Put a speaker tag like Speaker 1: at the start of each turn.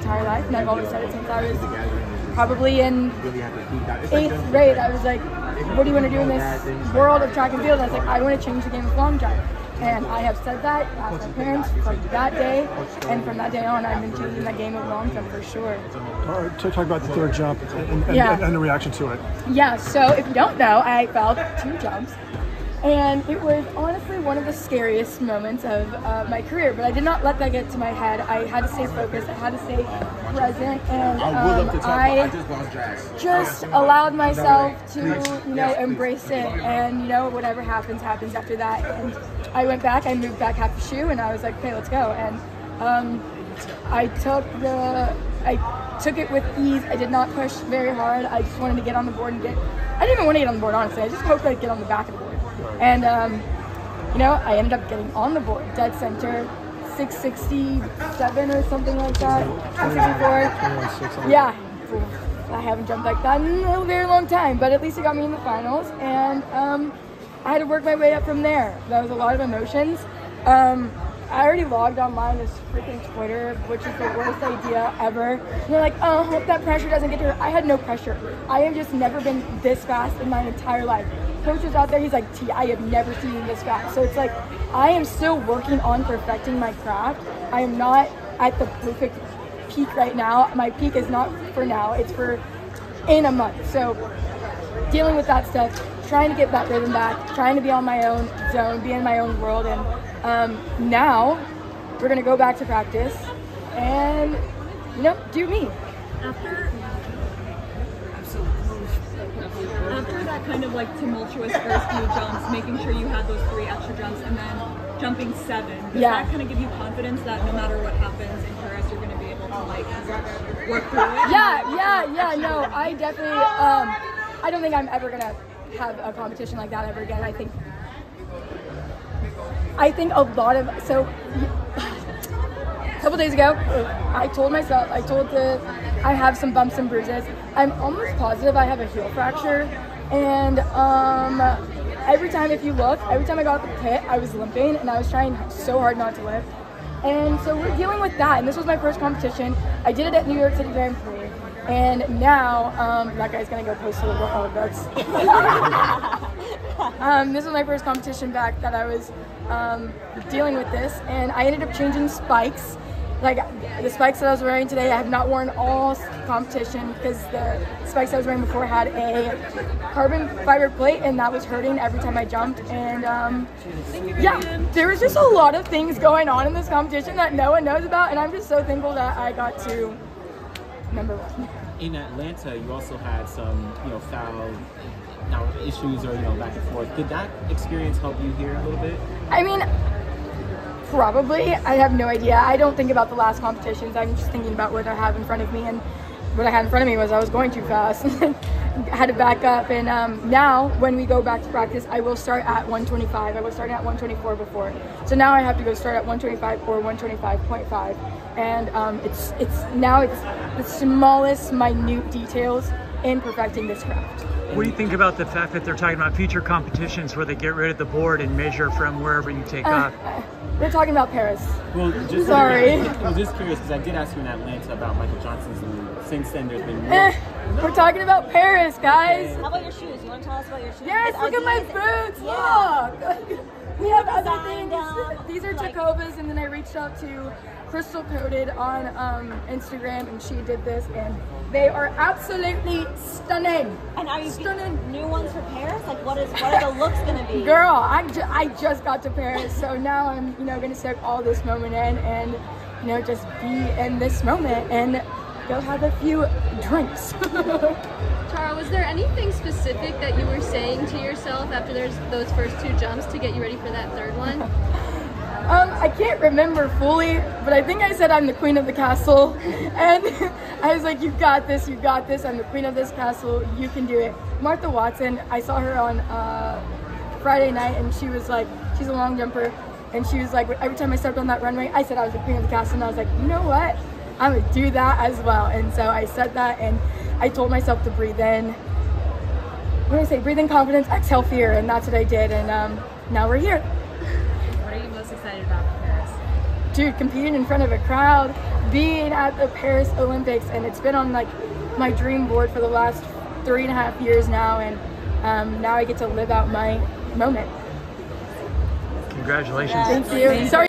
Speaker 1: entire life, and I've always said it since I was probably in 8th grade. I was like, what do you want to do in this world of track and field? And I was like, I want to change the game of long jump. And I have said that, asked my parents from that day, and from that day on, I've been changing the game of long jump for sure.
Speaker 2: All right, talk about the third jump and the reaction to it.
Speaker 1: Yeah, so if you don't know, I failed 2 jumps. And it was honestly one of the scariest moments of my career, but I did not let that get to my head. I had to stay focused, I had to stay present, and I just allowed myself to, embrace it, and, whatever happens, happens after that. And I went back, I moved back half a shoe, and I was like, okay, let's go. And I took it with ease. I did not push very hard. I just wanted to get on the board and I didn't even want to get on the board, honestly. I just hoped I'd get on the back of the board. And, I ended up getting on the board, dead center, 667 or something like that, 664. Yeah, I haven't jumped like that in a very long time, but at least it got me in the finals, and I had to work my way up from there. That was a lot of emotions. I already logged online this freaking Twitter, which is the worst idea ever. And they're like, oh, hope that pressure doesn't get to her. I had no pressure. I have just never been this fast in my entire life. Coach was out there, he's like, T, I have never seen you this fast. So it's like, I am still working on perfecting my craft. I am not at the perfect peak right now. My peak is not for now, it's for in a month. So dealing with that stuff, trying to get that rhythm back, trying to be on my own zone, be in my own world, and now we're gonna go back to practice and do me.
Speaker 3: After that kind of like tumultuous first few jumps, making sure you had those 3 extra jumps and then jumping 7, does that kind of give you confidence that no matter what happens in Paris, you're going to be able to like work through it?
Speaker 1: Yeah. No, I definitely. I don't think I'm ever gonna have a competition like that ever again. I think a lot of a couple days ago, I told myself, I have some bumps and bruises. I'm almost positive I have a heel fracture, and every time I got the pit, I was limping, and I was trying so hard not to limp. And so we're dealing with that, and this was my first competition. I did it at New York City Grand Prix, and now, that guy's gonna go post a little, this was my first competition back that I was dealing with this, and I ended up changing spikes. Like the spikes that I was wearing today, I have not worn all competition because the spikes I was wearing before had a carbon fiber plate, and that was hurting every time I jumped. And there was just a lot of things going on in this competition that no one knows about, and I'm just so thankful that I got to number 1.
Speaker 4: In Atlanta, you also had some, foul issues or back and forth. Did that experience help you here a little bit? I mean,
Speaker 1: probably. I have no idea. I don't think about the last competitions. I'm just thinking about what I have in front of me, and what I had in front of me was I was going too fast. I had to back up, and now when we go back to practice, I will start at 125. I was starting at 124 before, so now I have to go start at 125 or 125.5, and it's the smallest minute details in perfecting this craft.
Speaker 5: What do you think about the fact that they're talking about future competitions where they get rid of the board and measure from wherever you take off?
Speaker 1: We're talking about Paris.
Speaker 4: Well,
Speaker 1: sorry.
Speaker 4: I was just curious because I did ask you in Atlanta about Michael Johnson's, and since then there's been
Speaker 1: we're talking about Paris, guys.
Speaker 6: How about your shoes? You want to tell us about your shoes?
Speaker 1: Yes, look at my boots. Look. We have other things. These are Jacobas, and then I reached out to Crystal Coated on Instagram, and she did this, and they are absolutely stunning.
Speaker 6: And are you getting new ones for Paris? Like, what are the looks gonna be?
Speaker 1: Girl, I just got to Paris, so now I'm gonna soak all this moment in, and just be in this moment and go have a few drinks.
Speaker 7: Tara, was there anything specific that you were saying to yourself after those first 2 jumps to get you ready for that third one?
Speaker 1: I can't remember fully, but I think I said I'm the queen of the castle, and I was like, you got this, I'm the queen of this castle, you can do it. Martha Watson, I saw her on Friday night, and she was like, she's a long jumper, and she was like, every time I stepped on that runway, I said I was the queen of the castle, and I was like, you know what, I'm gonna do that as well. And so I said that, and I told myself to breathe in, what did I say, breathe in confidence, exhale fear, and that's what I did, and now we're here.
Speaker 3: What are you most excited about for Paris?
Speaker 1: Dude, competing in front of a crowd, being at the Paris Olympics, and it's been on like my dream board for the last 3.5 years now, and now I get to live out my moment.
Speaker 5: Congratulations.
Speaker 1: Thank you. Sorry.